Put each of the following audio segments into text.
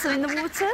also in the water.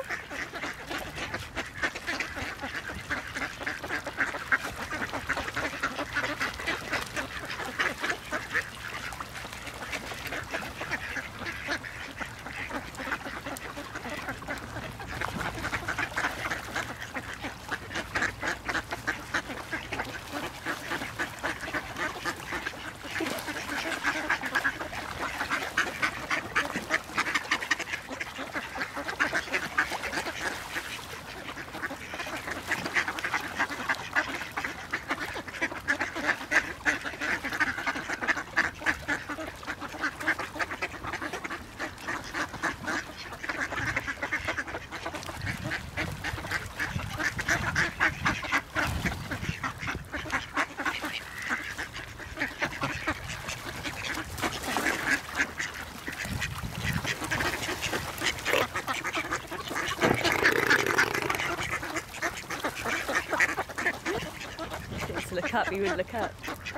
To look up, you would look up.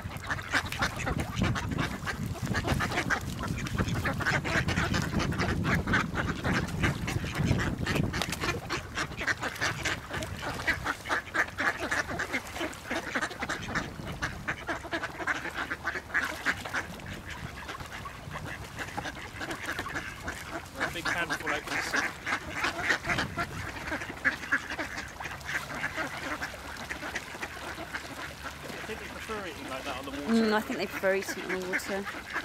Big handful like this. I think they prefer eating like that on the water. I think they prefer eating in the water.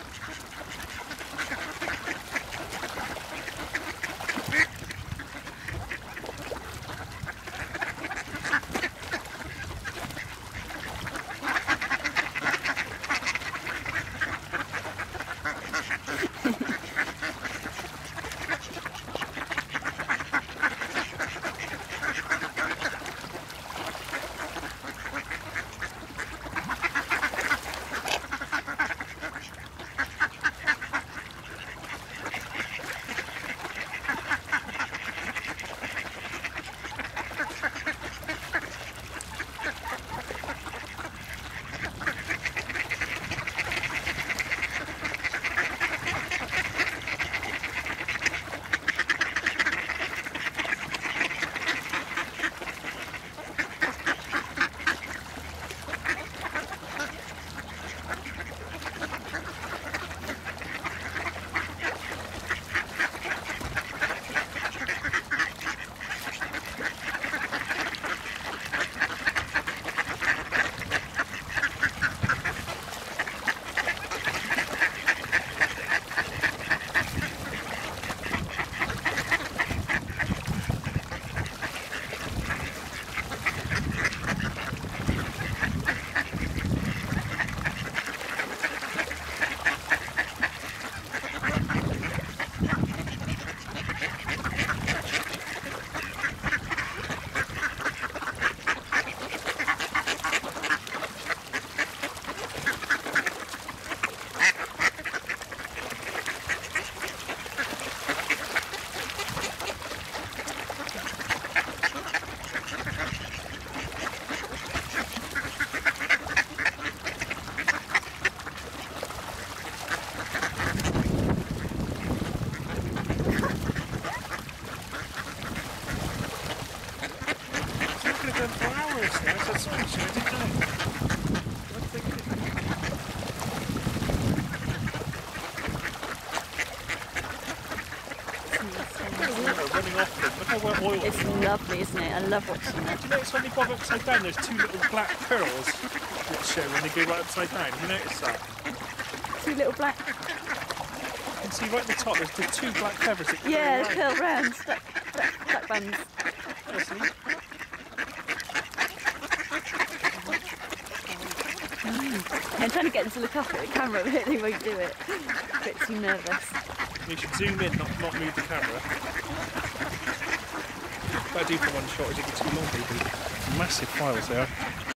It's lovely, isn't it? I love watching it. Do you notice when they go upside down, there's two little black pearls that show when they go right upside down? Have you noticed that? Two little black... You can see right at the top, there's the two black feathers that Yeah, curl curl round, black bands. I'm trying to get them to look up at the camera, but they won't do it. A bit too nervous. You should zoom in, not move the camera. What I do for one shot is it gets too long, baby. Massive files there.